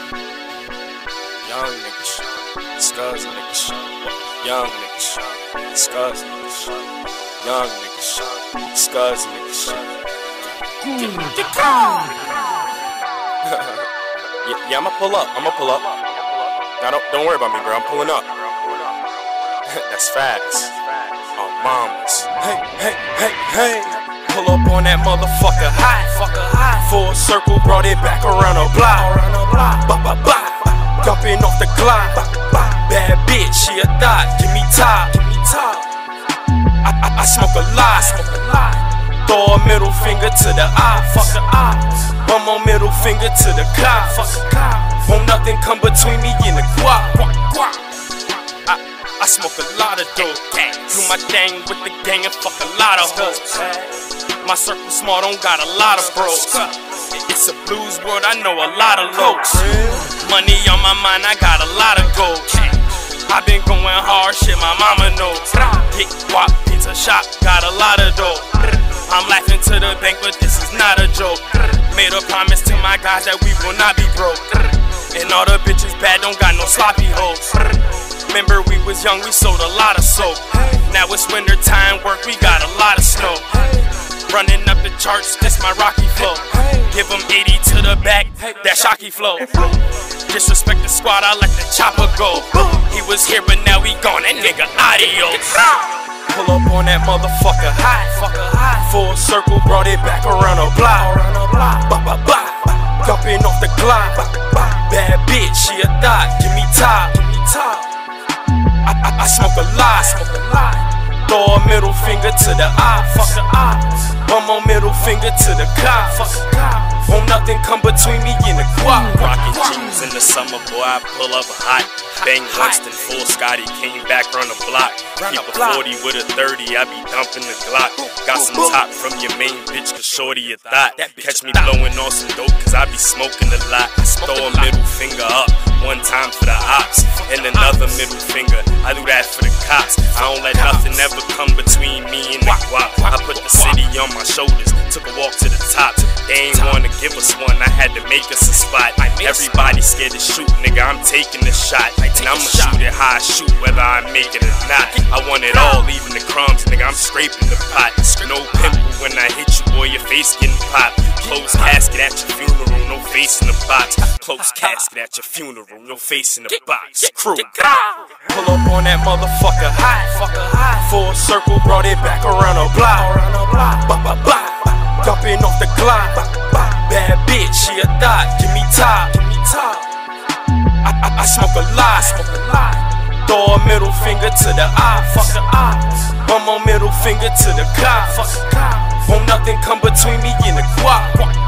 Young niggas, scuzz niggas, young niggas, scuzz niggas, young niggas, scuzz niggas. Yeah, I'ma pull up. Now don't worry about me, bro. I'm pulling up. That's facts. On mamas. Hey. Pull up on that motherfucker high. Full circle, brought it back around the block. Jumping off the glide. Bad bitch, she a thot. Give me top. I smoke a lot. Throw a middle finger to the eye. Fuck the odds. One more middle finger to the cops. Won't nothing come between me and the guap. I smoke a lot of dope. Do my thing with the gang and fuck a lot of hoes. My circle small, don't got a lot of bros. It's a blues world, I know a lot of lows. Money on my mind, I got a lot of gold. I been going hard, shit my mama knows. Pick guap, pizza shop, got a lot of dough. I'm laughing to the bank, but this is not a joke. Made a promise to my guys that we will not be broke. And all the bitches bad, don't got no sloppy hoes. Remember we was young, we sold a lot of soap. Now it's winter time, work, we got a lot of snow. Running up the charts, this my Rocky flow. Give them 80 to the back, that shocky flow. Disrespect the squad, I let the chopper go. He was here, but now he gone, that nigga adios. Pull up on that motherfucker high. Full circle, brought it back around the block. Jumping off the glide. Bad bitch, she a thot. Give me top. I smoke a lot. Throw a middle finger to the eye. Fuck the odds. One more middle finger to the cops. Won't nothing come between me and the guap. Rockin' jeans in the summer, boy, I pull up hot. Bang Winston, full Scotty, came back on the block. Keep a 40 with a 30, I be dumping the Glock. Got some top from your main bitch, cause shorty a thot. Catch me blowing on some dope, cause I be smoking a lot. Throw a middle finger up, one time for the ops, and another middle finger, I do that for the cops. I don't let nothing ever come between me and the guap. I put the city on my shoulders, took a walk to the top. They ain't wanna give us one, I had to make us a spot. Everybody scared to shoot, nigga, I'm taking the shot. And I'ma shoot it how I shoot, whether I make it or not. I want it all, even the crumbs, nigga, I'm scraping the pot. No pimple when I hit you, boy, your face getting popped. Closed casket at your funeral, no face in the box. Closed casket at your funeral, no face in the box. Crew. Pull up on that motherfucker high. Full circle, brought it back around the block. Jumping off the glide. Bad bitch, she a thot. Give me top. I smoke a lot. Throw a middle finger to the eye. Fuck the odds. One more middle finger to the cops. Won't nothing come between me and the guap.